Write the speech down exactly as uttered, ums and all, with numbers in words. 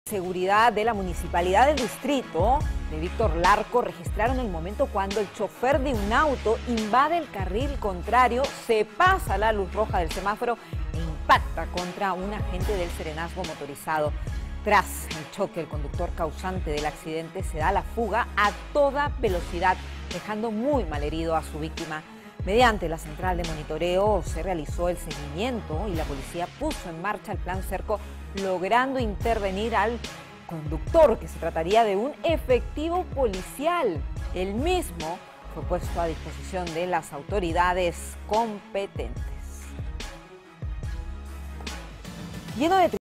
Seguridad de la Municipalidad del Distrito de Víctor Larco registraron el momento cuando el chofer de un auto invade el carril contrario, se pasa la luz roja del semáforo e impacta contra un agente del serenazgo motorizado. Tras el choque, el conductor causante del accidente se da a la fuga a toda velocidad, dejando muy malherido a su víctima. Mediante la central de monitoreo se realizó el seguimiento y la policía puso en marcha el plan Cerco, logrando intervenir al conductor, que se trataría de un efectivo policial. El mismo fue puesto a disposición de las autoridades competentes. Lleno de